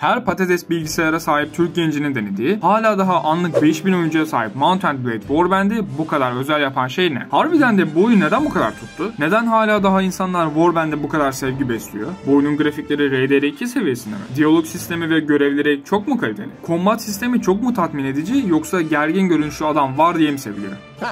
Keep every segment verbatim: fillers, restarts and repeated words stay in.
Her patates bilgisayara sahip Türk gencinin denediği, hala daha anlık beş bin oyuncuya sahip Mount and Blade Warband'i bu kadar özel yapan şey ne? Harbiden de bu oyun neden bu kadar tuttu? Neden hala daha insanlar Warband'e bu kadar sevgi besliyor? Bu oyunun grafikleri R D R iki seviyesinde mi? Diyalog sistemi ve görevleri çok mu kaliteli? Kombat sistemi çok mu tatmin edici, yoksa gergin görünüşlü adam var diye mi seviliyor?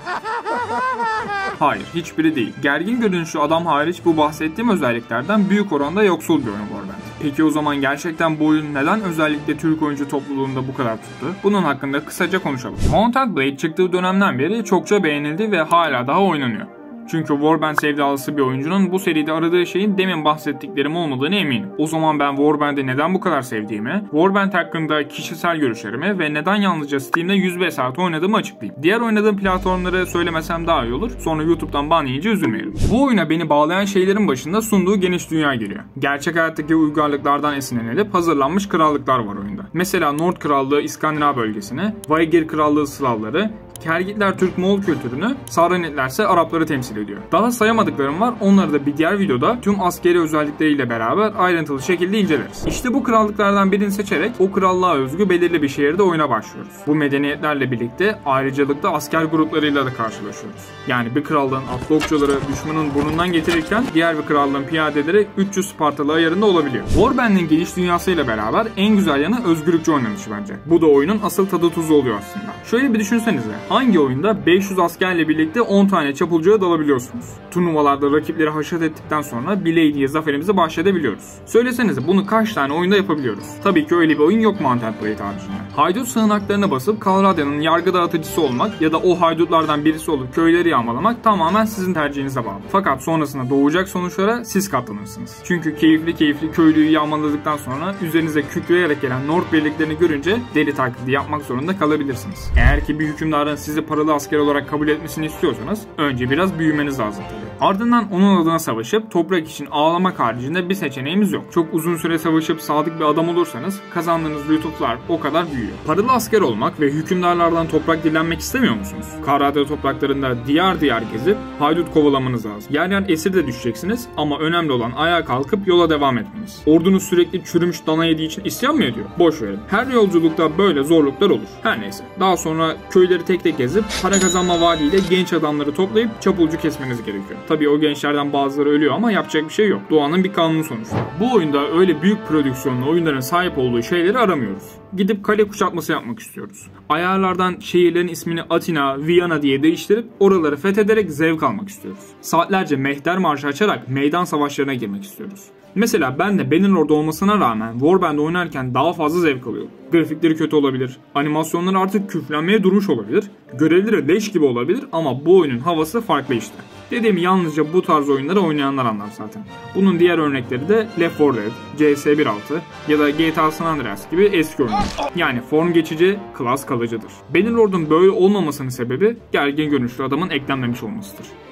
Hayır, hiçbiri değil. Gergin görünüşlü adam hariç bu bahsettiğim özelliklerden büyük oranda yoksul bir oyun Warband. Peki o zaman gerçekten bu oyun neden özellikle Türk oyuncu topluluğunda bu kadar tuttu? Bunun hakkında kısaca konuşalım. Mount and Blade çıktığı dönemden beri çokça beğenildi ve hala daha oynanıyor. Çünkü Warband sevdalısı bir oyuncunun bu seride aradığı şeyin demin bahsettiklerim olmadığını eminim. O zaman ben Warband'i neden bu kadar sevdiğimi, Warband hakkında kişisel görüşlerimi ve neden yalnızca Steam'de yüz beş saat oynadığımı açıklayayım. Diğer oynadığım platformları söylemesem daha iyi olur. Sonra YouTube'dan ban yiyince üzülmeyelim. Bu oyuna beni bağlayan şeylerin başında sunduğu geniş dünya geliyor. Gerçek hayattaki uygarlıklardan esinlenilip hazırlanmış krallıklar var oyunda. Mesela Nord Krallığı İskandinav bölgesini, Vaygir Krallığı Slavları, Kergitler Türk Moğol kültürünü, Sarranetler ise Arapları temsil ediyor. Daha sayamadıklarım var, onları da bir diğer videoda tüm askeri özellikleriyle beraber ayrıntılı şekilde inceleriz. İşte bu krallıklardan birini seçerek o krallığa özgü belirli bir şehirde oyuna başlıyoruz. Bu medeniyetlerle birlikte ayrıcalıklı asker gruplarıyla da karşılaşıyoruz. Yani bir krallığın atlı okçuları düşmanın burnundan getirirken diğer bir krallığın piyadeleri üç yüz Spartalı ayarında olabiliyor. Warband'in geniş dünyasıyla beraber en güzel yanı özgürlükçü oynanışı bence. Bu da oyunun asıl tadı tuzu oluyor aslında. Şöyle bir düşünsenize. Hangi oyunda beş yüz askerle birlikte on tane çapulcuya dalabiliyorsunuz? Turnuvalarda rakipleri haşat ettikten sonra biley diye zaferimizi bahşedebiliyoruz. Söylesenize bunu kaç tane oyunda yapabiliyoruz? Tabii ki öyle bir oyun yok Mount and Blade haricinde. Haydut sığınaklarına basıp Kalradya'nın yargı dağıtıcısı olmak ya da o haydutlardan birisi olup köyleri yağmalamak tamamen sizin tercihinize bağlı. Fakat sonrasında doğacak sonuçlara siz katlanırsınız. Çünkü keyifli keyifli köylüyü yağmaladıktan sonra üzerinize kükreyerek gelen Nord birliklerini görünce deli taklidi yapmak zorunda kalabilirsiniz. Eğer ki bir hükümdarın sizi paralı asker olarak kabul etmesini istiyorsanız önce biraz büyümeniz lazım tabii. Ardından onun adına savaşıp toprak için ağlamak haricinde bir seçeneğimiz yok. Çok uzun süre savaşıp sadık bir adam olursanız kazandığınız lütuflar o kadar büyüyor. Paralı asker olmak ve hükümdarlardan toprak dilenmek istemiyor musunuz? Karada topraklarında diyar diyar gezip haydut kovalamanız lazım. Yer yer esir de düşeceksiniz ama önemli olan ayağa kalkıp yola devam etmeniz. Ordunuz sürekli çürümüş dana yediği için isyan mı ediyor? Boş verin. Her yolculukta böyle zorluklar olur. Her neyse. Daha sonra köyleri tek tek gezip para kazanma vaadiyle genç adamları toplayıp çapulcu kesmeniz gerekiyor. Tabii o gençlerden bazıları ölüyor ama yapacak bir şey yok. Doğanın bir kanunu sonuçta. Bu oyunda öyle büyük prodüksiyonlu oyunların sahip olduğu şeyleri aramıyoruz. Gidip kale kuşatması yapmak istiyoruz. Ayarlardan şehirlerin ismini Atina, Viyana diye değiştirip oraları fethederek zevk almak istiyoruz. Saatlerce mehter marşı açarak meydan savaşlarına girmek istiyoruz. Mesela ben de Bannerlord olmasına rağmen Warband oynarken daha fazla zevk alıyorum. Grafikleri kötü olabilir, animasyonları artık küflenmeye durmuş olabilir, görevleri leş gibi olabilir ama bu oyunun havası farklı işte. Dediğim yalnızca bu tarz oyunları oynayanlar anlar zaten. Bunun diğer örnekleri de Left four Dead, C S bir nokta altı ya da G T A San Andreas gibi eski oyunlar. Yani form geçici, klas kalıcıdır. Bannerlord'un böyle olmamasının sebebi gergin görünüşlü adamın eklenmemiş olmasıdır.